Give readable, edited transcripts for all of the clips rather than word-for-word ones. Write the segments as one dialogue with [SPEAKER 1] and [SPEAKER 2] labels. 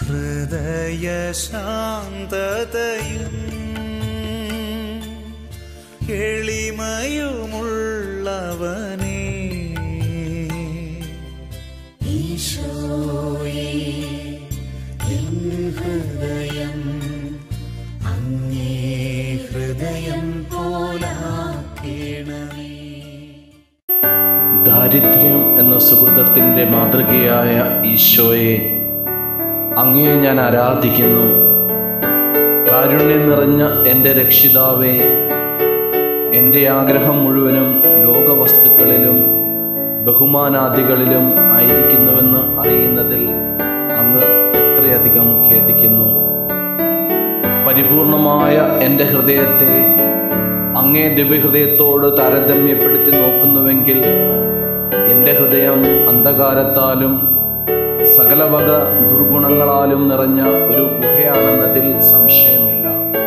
[SPEAKER 1] ഹൃദയശാന്തതയും എളിമയുമുള്ളവനേ, ഈശോയേ എൻ ഹൃദയം അങ്ങേ ഹൃദയം പോലാക്കേണമേ.
[SPEAKER 2] ദാരിദ്ര്യം എന്ന സുഹൃതത്തിൻ്റെ മാതൃകയായ ഈശോയെ അങ്ങേ ഞാൻ ആരാധിക്കുന്നു. കാരുണ്യം നിറഞ്ഞ എൻ്റെ രക്ഷിതാവേ, എൻ്റെ ആഗ്രഹം മുഴുവനും ലോകവസ്തുക്കളിലും ബഹുമാനാദികളിലും ആയിരിക്കുന്നുവെന്ന് അറിയുന്നതിൽ അങ്ങ് എത്രയധികം ഖേദിക്കുന്നു. പരിപൂർണമായ എൻ്റെ ഹൃദയത്തെ അങ്ങേ ദിവ്യഹൃദയത്തോട് താരതമ്യപ്പെടുത്തി നോക്കുന്നുവെങ്കിൽ എൻ്റെ ഹൃദയം അന്ധകാരത്താലും സകലവക ദുർഗുണങ്ങളാലും നിറഞ്ഞ ഒരു ഗുഹയാണെന്നതിൽ സംശയമില്ല.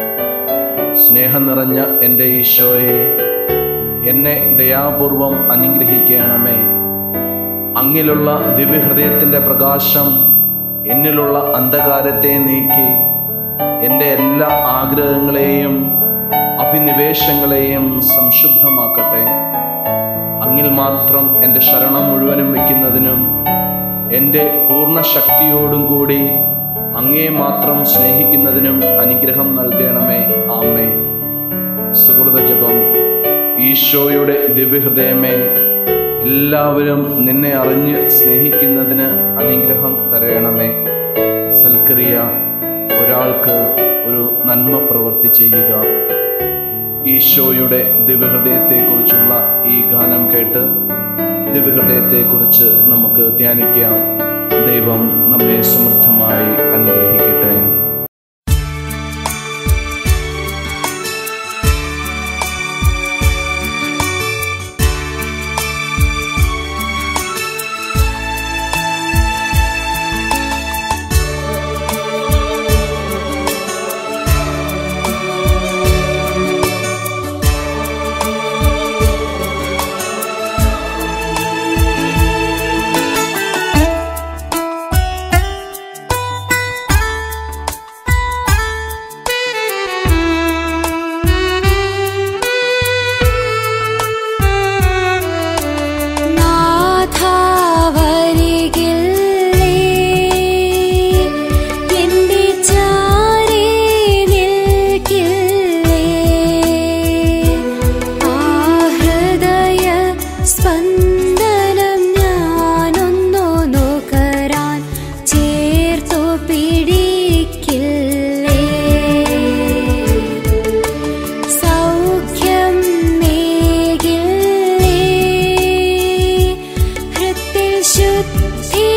[SPEAKER 2] സ്നേഹം നിറഞ്ഞ എൻ്റെ ഈശോയെ, എന്നെ ദയാപൂർവം അനുഗ്രഹിക്കണമേ. അങ്ങിലുള്ള ദിവ്യഹൃദയത്തിൻ്റെ പ്രകാശം എന്നിലുള്ള അന്ധകാരത്തെ നീക്കി എൻ്റെ എല്ലാ ആഗ്രഹങ്ങളെയും അഭിനിവേശങ്ങളെയും സംശുദ്ധമാക്കട്ടെ. അങ്ങിൽ മാത്രം എൻ്റെ ശരണം മുഴുവനും വയ്ക്കുന്നതിനും എൻ്റെ പൂർണ്ണ ശക്തിയോടും കൂടി അങ്ങേ മാത്രം സ്നേഹിക്കുന്നതിനും അനുഗ്രഹം നൽകണമേ. ആമേൻ. സുഹൃത ജപം. ഈശോയുടെ ദിവ്യഹൃദയമേ, എല്ലാവരും നിന്നെ അറിഞ്ഞ് സ്നേഹിക്കുന്നതിന് അനുഗ്രഹം തരണമേ. സൽക്രിയ. ഒരാൾക്ക് ഒരു നന്മ പ്രവൃത്തി ചെയ്യുക. ഈശോയുടെ ദിവ്യഹൃദയത്തെക്കുറിച്ചുള്ള ഈ ഗാനം കേട്ട് ദിവ്യഹൃദയത്തെക്കുറിച്ച് നമുക്ക് ധ്യാനിക്കാം. ദൈവം നമ്മെ സമൃദ്ധമായി അനുഗ്രഹിക്കട്ടെ.
[SPEAKER 3] शुद्धि